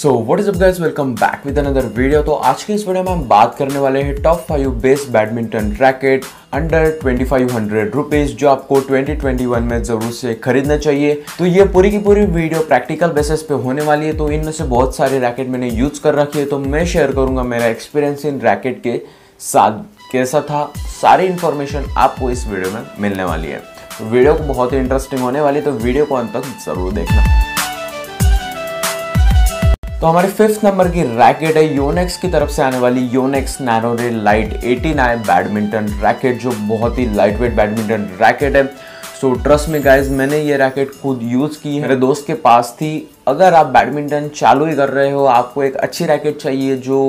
So what is up guys, welcome back with another video. तो आज की इस वीडियो में हम बात करने वाले हैं top 5 best badminton racket under 2500 rupees जो आपको 2021 में जरूर से खरीदना चाहिए। तो ये पूरी की पूरी वीडियो प्रैक्टिकल बेसिस पे होने वाली है। तो इनमें से बहुत सारे रैकेट मैंने यूज कर रखी है, तो मैं शेयर करूंगा मेरा एक्सपीरियंस इन रैकेट के साथ कैसा था। सारी इंफॉर्मेशन आपको इस वीडियो में मिलने वाली है। तो वीडियो को बहुत ही इंटरेस्टिंग होने वाली है, तो वीडियो को अंत तक जरूर देखना। तो हमारे 5th नंबर की रैकेट है योनेक्स की तरफ से आने वाली Yonex Nanoray light 89 badminton racket, जो बहुत ही लाइट वेट बैडमिंटन रैकेट है। सो ट्रस्ट में गाइज, मैंने ये रैकेट खुद यूज की है, मेरे दोस्त के पास थी। अगर आप बैडमिंटन चालू ही कर रहे हो, आपको एक अच्छी रैकेट चाहिए जो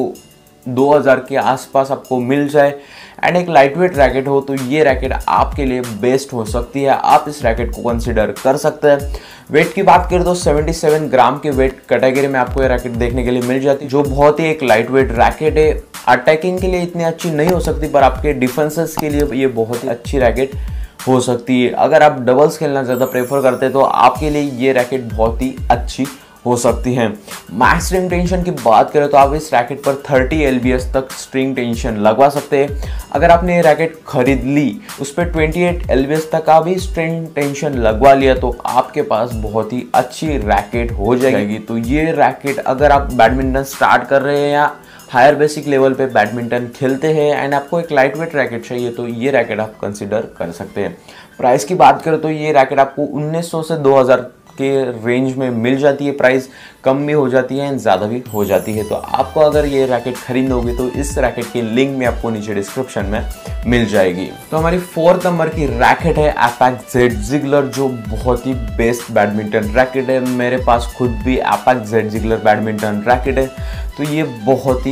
2000 के आसपास आपको मिल जाए एंड एक लाइट वेट रैकेट हो, तो ये रैकेट आपके लिए बेस्ट हो सकती है। आप इस रैकेट को कंसिडर कर सकते हैं। वेट की बात करें तो 77 ग्राम के वेट कैटेगरी में आपको ये रैकेट देखने के लिए मिल जाती है, जो बहुत ही एक लाइट वेट रैकेट है। अटैकिंग के लिए इतनी अच्छी नहीं हो सकती, पर आपके डिफेंसेस के लिए ये बहुत ही अच्छी रैकेट हो सकती है। अगर आप डबल्स खेलना ज़्यादा प्रेफर करते हैं तो आपके लिए ये रैकेट बहुत ही अच्छी हो सकती है। मैक्स स्ट्रिंग टेंशन की बात करें तो आप इस रैकेट पर 30 LBS तक स्ट्रिंग टेंशन लगवा सकते हैं। अगर आपने ये रैकेट खरीद ली, उस पर 28 LBS तक का भी स्ट्रिंग टेंशन लगवा लिया, तो आपके पास बहुत ही अच्छी रैकेट हो जाएगी। तो ये रैकेट अगर आप बैडमिंटन स्टार्ट कर रहे हैं या हायर बेसिक लेवल पे बैडमिंटन खेलते हैं एंड आपको एक लाइट वेट रैकेट चाहिए, तो ये रैकेट आप कंसिडर कर सकते हैं। प्राइस की बात करें तो ये रैकेट आपको 1900 से 2000 के रेंज में मिल जाती है। प्राइस कम भी हो जाती है एंड ज़्यादा भी हो जाती है। तो आपको अगर ये रैकेट खरीदोगे तो इस रैकेट की लिंक में आपको नीचे डिस्क्रिप्शन में मिल जाएगी। तो हमारी 4th नंबर की रैकेट है एपेक्स जेड जिगलर, जो बहुत ही बेस्ट बैडमिंटन रैकेट है। मेरे पास खुद भी Apacs Z Ziggler badminton racket है, तो ये बहुत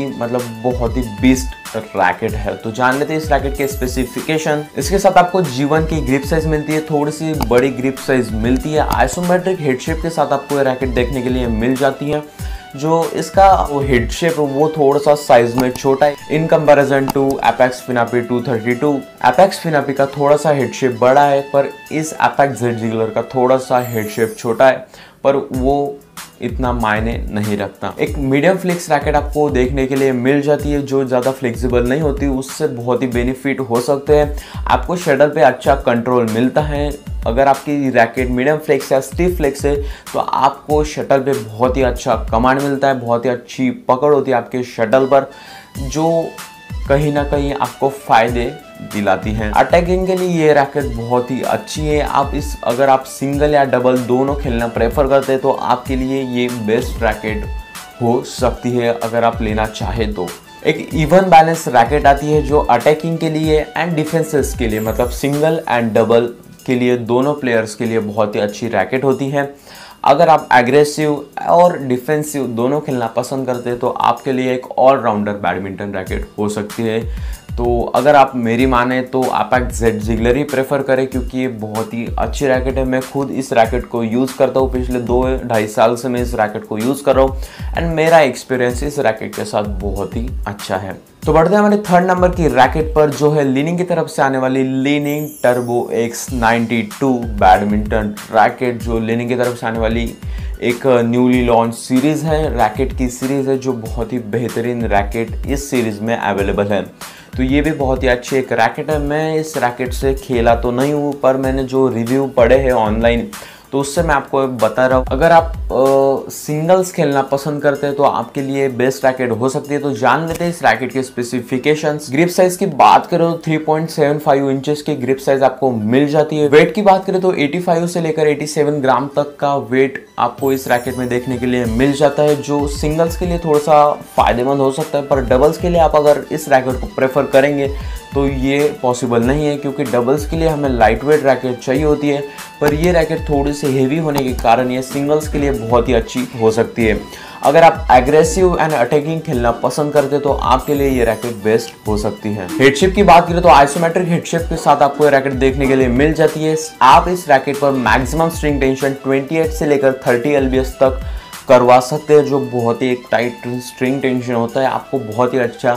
ही बेस्ट रैकेट है। तो जान लेते हैं इस रैकेट के स्पेसिफिकेशन। इसके साथ आपको G1 की ग्रिप साइज मिलती है, थोड़ी सी बड़ी ग्रिप साइज मिलती है। आइसोमेट्रिक हेड शेप के साथ आपको ये रैकेट देखने के लिए मिल जाती है। जो इसका हेड शेप वो थोड़ा सा साइज में छोटा है इन कंपैरिजन टू एपेक्स फिनापी 232। एपेक्स फिनापी का थोड़ा सा हेड शेप बड़ा है, पर इस एपेक्स जेड जिगलर का थोड़ा सा हेड शेप छोटा है, पर वो इतना मायने नहीं रखता। एक मीडियम फ्लेक्स रैकेट आपको देखने के लिए मिल जाती है, जो ज़्यादा फ्लेक्सिबल नहीं होती, उससे बहुत ही बेनिफिट हो सकते हैं। आपको शटल पे अच्छा कंट्रोल मिलता है। अगर आपकी रैकेट मीडियम फ्लेक्स या स्टिफ फ्लेक्स है तो आपको शटल पे बहुत ही अच्छा कमांड मिलता है, बहुत ही अच्छी पकड़ होती है आपके शटल पर, जो कहीं ना कहीं आपको फायदे दिलाती है। अटैकिंग के लिए ये रैकेट बहुत ही अच्छी है। अगर आप सिंगल या डबल दोनों खेलना प्रेफर करते हैं तो आपके लिए ये बेस्ट रैकेट हो सकती है, अगर आप लेना चाहे तो। एक इवन बैलेंस रैकेट आती है जो अटैकिंग के लिए एंड डिफेंसेस के लिए, मतलब सिंगल एंड डबल के लिए, दोनों प्लेयर्स के लिए बहुत ही अच्छी रैकेट होती है। अगर आप एग्रेसिव और डिफेंसिव दोनों खेलना पसंद करते हैं तो आपके लिए एक ऑलराउंडर बैडमिंटन रैकेट हो सकती है। तो अगर आप मेरी माने तो एपेक्स जेड जिगलर ही प्रेफर करें, क्योंकि ये बहुत ही अच्छी रैकेट है। मैं खुद इस रैकेट को यूज़ करता हूँ, पिछले 2-2.5 साल से मैं इस रैकेट को यूज़ कर रहा हूँ एंड मेरा एक्सपीरियंस इस रैकेट के साथ बहुत ही अच्छा है। तो बढ़ते हैं हमारे 3rd नंबर की रैकेट पर, जो है लीनिंग की तरफ से आने वाली Li Ning turbo X92 badminton racket, जो लीनिंग की तरफ से आने वाली एक न्यूली लॉन्च सीरीज़ है, रैकेट की सीरीज़ है, जो बहुत ही बेहतरीन रैकेट इस सीरीज़ में अवेलेबल है। तो ये भी बहुत ही अच्छी एक रैकेट है। मैं इस रैकेट से खेला तो नहीं हूँ, पर मैंने जो रिव्यू पढ़े हैं ऑनलाइन, तो उससे मैं आपको बता रहा हूँ। अगर आप सिंगल्स खेलना पसंद करते हैं तो आपके लिए बेस्ट रैकेट हो सकती है। तो जान लेते हैं इस रैकेट के स्पेसिफिकेशंस। ग्रिप साइज की बात करें तो 3.75 इंचेस की ग्रिप साइज आपको मिल जाती है। वेट की बात करें तो 85 से लेकर 87 ग्राम तक का वेट आपको इस रैकेट में देखने के लिए मिल जाता है, जो सिंगल्स के लिए थोड़ा सा फायदेमंद हो सकता है। पर डबल्स के लिए आप अगर इस रैकेट को प्रेफर करेंगे तो ये पॉसिबल नहीं है, क्योंकि डबल्स के लिए हमें लाइट वेट रैकेट चाहिए होती है, पर ये रैकेट थोड़ी सी हेवी होने के कारण ये सिंगल्स के लिए बहुत ही अच्छी हो सकती है। अगर आप एग्रेसिव एंड अटैकिंग खेलना पसंद करते तो आपके लिए ये रैकेट बेस्ट हो सकती है। हेडशिप की बात करें तो आइसोमेट्रिक हेडशिप के साथ आपको ये रैकेट देखने के लिए मिल जाती है। आप इस रैकेट पर मैक्सिमम स्ट्रिंग टेंशन 28 से लेकर 30 LBS तक करवा सकते हैं, जो बहुत ही एक टाइट स्ट्रिंग टेंशन होता है, आपको बहुत ही अच्छा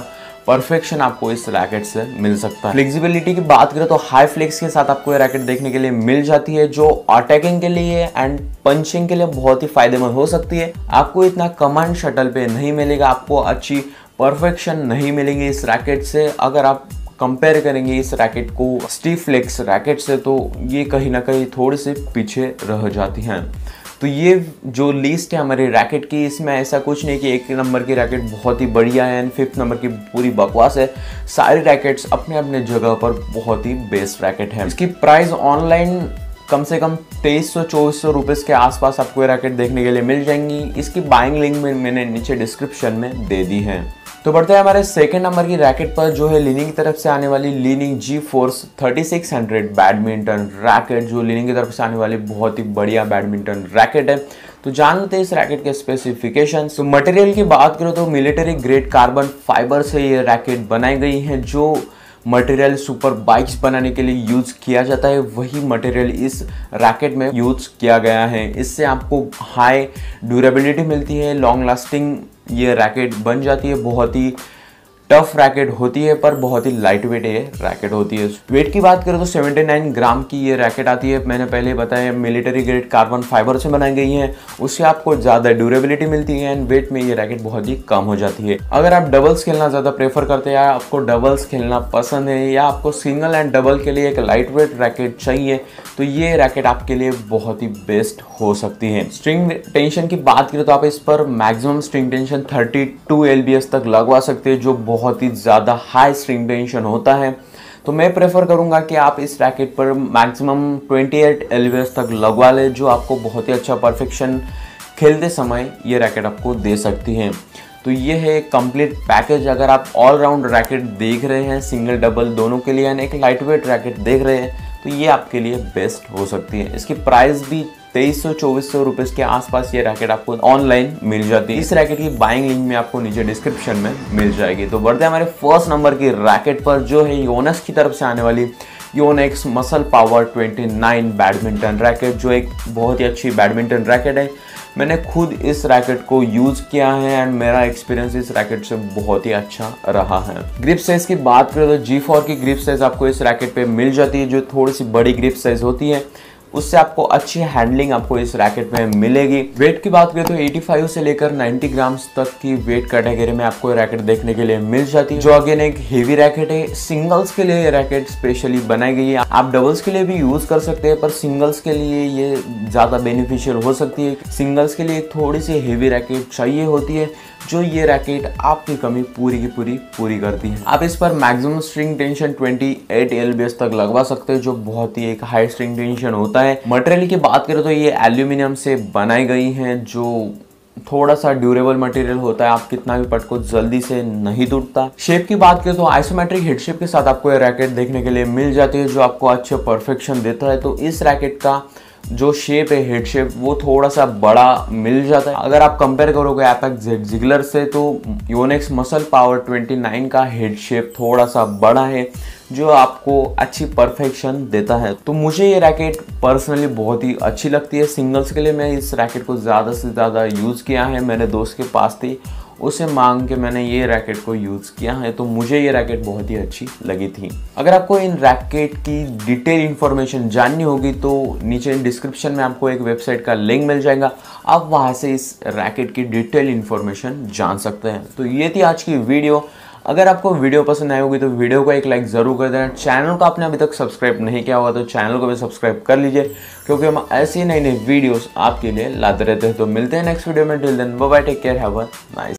परफेक्शन आपको इस रैकेट से मिल सकता है। फ्लेक्सिबिलिटी की बात करें तो हाई फ्लेक्स के साथ आपको ये रैकेट देखने के लिए मिल जाती है, जो अटैकिंग के लिए एंड पंचिंग के लिए बहुत ही फायदेमंद हो सकती है। आपको इतना कमांड शटल पे नहीं मिलेगा, आपको अच्छी परफेक्शन नहीं मिलेगी इस रैकेट से। अगर आप कंपेयर करेंगे इस रैकेट को स्टीफ फ्लेक्स रैकेट से तो ये कहीं ना कहीं थोड़ी सी पीछे रह जाती हैं। तो ये जो लिस्ट है हमारी रैकेट की, इसमें ऐसा कुछ नहीं कि एक नंबर की रैकेट बहुत ही बढ़िया है एंड 5th नंबर की पूरी बकवास है। सारी रैकेट्स अपने अपने जगह पर बहुत ही बेस्ट रैकेट है। इसकी प्राइस ऑनलाइन कम से कम 2300-2400 रुपीज़ के आसपास आपको ये रैकेट देखने के लिए मिल जाएंगी। इसकी बाइंग लिंक में मैंने नीचे डिस्क्रिप्शन में दे दी है। तो बढ़ते हैं हमारे सेकंड नंबर की रैकेट पर, जो है लीनिंग की तरफ से आने वाली लीनिंग GeForce 3600 बैडमिंटन रैकेट, जो लीनिंग की तरफ से आने वाली बहुत ही बढ़िया बैडमिंटन रैकेट है। तो जानते हैं इस रैकेट के स्पेसिफिकेशन। तो मटेरियल की बात करो तो मिलिट्री ग्रेड कार्बन फाइबर से ये रैकेट बनाई गई है। जो मटेरियल सुपर बाइक्स बनाने के लिए यूज किया जाता है वही मटेरियल इस रैकेट में यूज किया गया है। इससे आपको हाई ड्यूरेबिलिटी मिलती है, लॉन्ग लास्टिंग ये रैकेट बन जाती है। बहुत ही टफ रैकेट होती है पर बहुत ही लाइट वेट ये रैकेट होती है। वेट की बात करें तो 79 ग्राम की ये रैकेट आती है। मैंने पहले बताया मिलिट्री ग्रेड कार्बन फाइबर से बनाई गई है, उससे आपको ज़्यादा ड्यूरेबिलिटी मिलती है एंड वेट में ये रैकेट बहुत ही कम हो जाती है। अगर आप डबल्स खेलना ज़्यादा प्रेफर करते हैं या आपको डबल्स खेलना पसंद है या आपको सिंगल एंड डबल के लिए एक लाइट वेट रैकेट चाहिए तो ये रैकेट आपके लिए बहुत ही बेस्ट हो सकती है। स्ट्रिंग टेंशन की बात करें तो आप इस पर मैक्सिमम स्ट्रिंग टेंशन 32 lbs तक लगवा सकते हैं, जो बहुत ही ज़्यादा हाई स्ट्रिंग टेंशन होता है। तो मैं प्रेफर करूंगा कि आप इस रैकेट पर मैक्सिमम 28 lbs तक लगवा लें, जो आपको बहुत ही अच्छा परफेक्शन खेलते समय ये रैकेट आपको दे सकती है। तो ये है कंप्लीट पैकेज। अगर आप ऑलराउंड रैकेट देख रहे हैं सिंगल डबल दोनों के लिए, एक लाइट वेट रैकेट देख रहे हैं तो ये आपके लिए बेस्ट हो सकती है। इसकी प्राइस भी 2300-2400 रुपीज़ के आसपास ये रैकेट आपको ऑनलाइन मिल जाती है। इस रैकेट की बाइंग लिंक में आपको नीचे डिस्क्रिप्शन में मिल जाएगी। तो बढ़ते हैं हमारे फर्स्ट नंबर की रैकेट पर, जो है योनेक्स की तरफ से आने वाली Yonex muscle power 29 badminton racket, जो एक बहुत ही अच्छी बैडमिंटन रैकेट है। मैंने खुद इस रैकेट को यूज़ किया है एंड मेरा एक्सपीरियंस इस रैकेट से बहुत ही अच्छा रहा है। ग्रिप साइज की बात करें तो G4 की ग्रिप साइज आपको इस रैकेट पे मिल जाती है, जो थोड़ी सी बड़ी ग्रिप साइज होती है। उससे आपको अच्छी हैंडलिंग आपको इस रैकेट में मिलेगी। वेट की बात करें तो 85 से लेकर 90 ग्राम्स तक की वेट कैटेगरी में आपको ये रैकेट देखने के लिए मिल जाती है, जो अगेन एक हेवी रैकेट है। सिंगल्स के लिए ये रैकेट स्पेशली बनाई गई है। आप डबल्स के लिए भी यूज कर सकते हैं पर सिंगल्स के लिए ये ज्यादा बेनिफिशियल हो सकती है। सिंगल्स के लिए थोड़ी सी हेवी रैकेट चाहिए होती है, जो ये रैकेट आपकी कमी पूरी की पूरी करती है। आप इस पर मैक्सिमम स्ट्रिंग टेंशन 28 lbs तक लगवा सकते हैं, जो बहुत ही एक हाई स्ट्रिंग टेंशन होता है। मटेरियल की बात करें तो ये एल्यूमिनियम से बनाई गई है, जो थोड़ा सा ड्यूरेबल मटेरियल होता है। आप कितना भी पटको जल्दी से नहीं टूटता। शेप की बात करें तो आइसोमेट्रिक हेड शेप के साथ आपको ये रैकेट देखने के लिए मिल जाती है, जो आपको अच्छे परफेक्शन देता है। तो इस रैकेट का जो शेप है हेड शेप वो थोड़ा सा बड़ा मिल जाता है। अगर आप कंपेयर करोगे एपेक्स जिगलर से तो योनेक्स मसल पावर 29 का हेड शेप थोड़ा सा बड़ा है, जो आपको अच्छी परफेक्शन देता है। तो मुझे ये रैकेट पर्सनली बहुत ही अच्छी लगती है। सिंगल्स के लिए मैं इस रैकेट को ज़्यादा से ज़्यादा यूज़ किया है। मेरे दोस्त के पास थी, उसे मांग के मैंने ये रैकेट को यूज़ किया है, तो मुझे ये रैकेट बहुत ही अच्छी लगी थी। अगर आपको इन रैकेट की डिटेल इन्फॉर्मेशन जाननी होगी तो नीचे डिस्क्रिप्शन में आपको एक वेबसाइट का लिंक मिल जाएगा, आप वहाँ से इस रैकेट की डिटेल इन्फॉर्मेशन जान सकते हैं। तो ये थी आज की वीडियो। अगर आपको वीडियो पसंद आई होगी तो वीडियो को एक लाइक ज़रूर कर देना। चैनल को आपने अभी तक सब्सक्राइब नहीं किया होगा तो चैनल को भी सब्सक्राइब कर लीजिए, क्योंकि हम ऐसी नई नई वीडियोस आपके लिए लाते रहते हैं। तो मिलते हैं नेक्स्ट वीडियो में। Till then bye bye, take care, have a nice